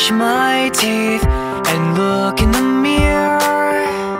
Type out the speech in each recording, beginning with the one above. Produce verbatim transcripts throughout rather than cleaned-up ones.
brush my teeth and look in the mirror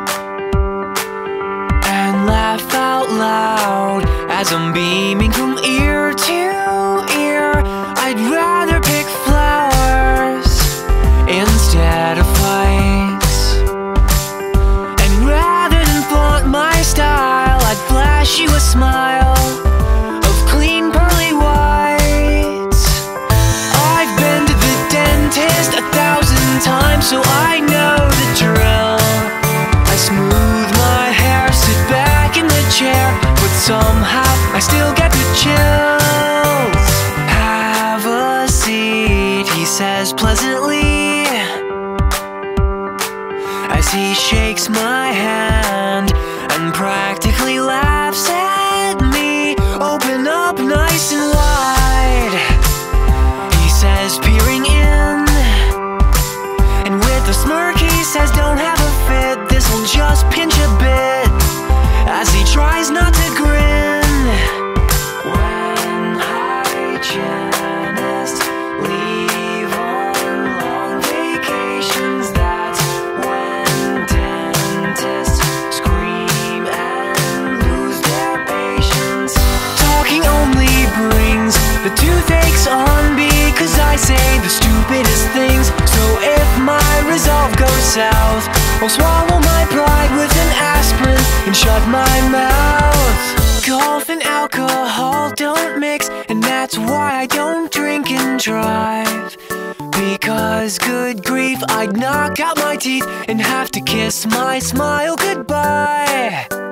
and laugh out loud as I'm beaming from ear to ear. I'd rather pick flowers instead of fights, and rather than flaunt my style, I'd flash you a smile of clean pearly whites. I've been to the dentist a thousand times, so I know the drill. I smooth my hair, sit back in the chair, but somehow I still get the chills. Have a seat, he says pleasantly, as he shakes my hand and practically laughs at me. Open up nice and wide, he says, peering in, and with a smirk he says, don't have a fit, this'll just pinch a bit, as he tries not to grin. When hygienists leave on long vacations, that's when dentists scream and lose their patience. Talking only brings the toothaches on, because I say the stupidest things. So if my resolve goes south, I'll swallow my pride with an aspirin and shut my mouth. Golf and alcohol don't mix, and that's why I don't drink and drive, because good grief, I'd knock out my teeth and have to kiss my smile goodbye.